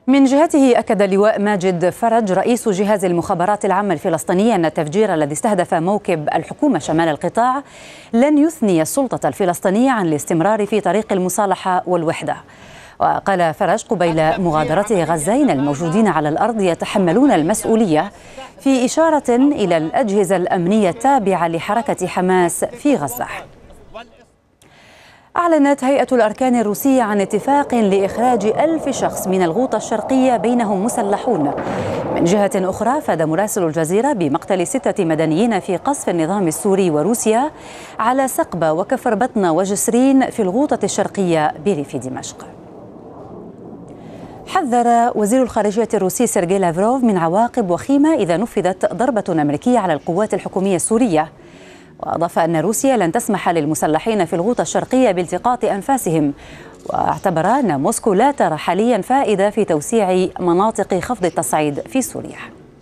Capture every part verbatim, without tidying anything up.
من جهته أكد اللواء ماجد فرج رئيس جهاز المخابرات العامة الفلسطينية أن التفجير الذي استهدف موكب الحكومة شمال القطاع لن يثني السلطة الفلسطينية عن الاستمرار في طريق المصالحة والوحدة. وقال فرج قبيل مغادرته غزة إن الموجودين على الأرض يتحملون المسؤولية، في إشارة إلى الأجهزة الأمنية التابعة لحركة حماس في غزة. أعلنت هيئة الأركان الروسية عن اتفاق لإخراج ألف شخص من الغوطة الشرقية بينهم مسلحون. من جهة أخرى أفاد مراسل الجزيرة بمقتل ستة مدنيين في قصف النظام السوري وروسيا على سقبة وكفر بطنة وجسرين في الغوطة الشرقية بريف دمشق. حذر وزير الخارجية الروسي سيرجي لافروف من عواقب وخيمة إذا نفذت ضربة أمريكية على القوات الحكومية السورية، وأضاف أن روسيا لن تسمح للمسلحين في الغوطة الشرقية بالتقاط أنفاسهم، واعتبر أن موسكو لا ترى حاليا فائدة في توسيع مناطق خفض التصعيد في سوريا.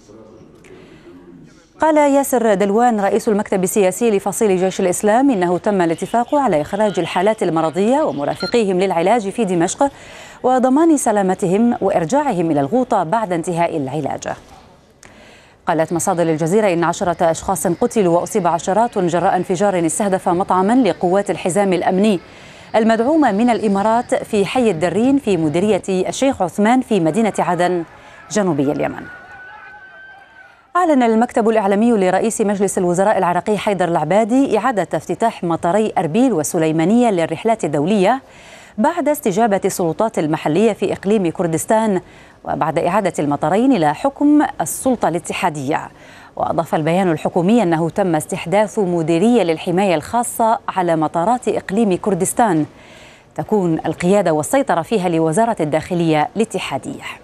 قال ياسر دلوان رئيس المكتب السياسي لفصيل جيش الإسلام إنه تم الاتفاق على إخراج الحالات المرضية ومرافقيهم للعلاج في دمشق وضمان سلامتهم وإرجاعهم إلى الغوطة بعد انتهاء العلاج. قالت مصادر الجزيرة إن عشرة أشخاص قتلوا وأصيب عشرات جراء انفجار استهدف مطعما لقوات الحزام الأمني المدعومة من الإمارات في حي الدرين في مديرية الشيخ عثمان في مدينة عدن جنوبي اليمن. أعلن المكتب الإعلامي لرئيس مجلس الوزراء العراقي حيدر العبادي إعادة افتتاح مطاري أربيل وسليمانية للرحلات الدولية بعد استجابة السلطات المحلية في إقليم كردستان، وبعد إعادة المطارين إلى حكم السلطة الاتحادية. وأضاف البيان الحكومي أنه تم استحداث مديرية للحماية الخاصة على مطارات إقليم كردستان تكون القيادة والسيطرة فيها لوزارة الداخلية الاتحادية.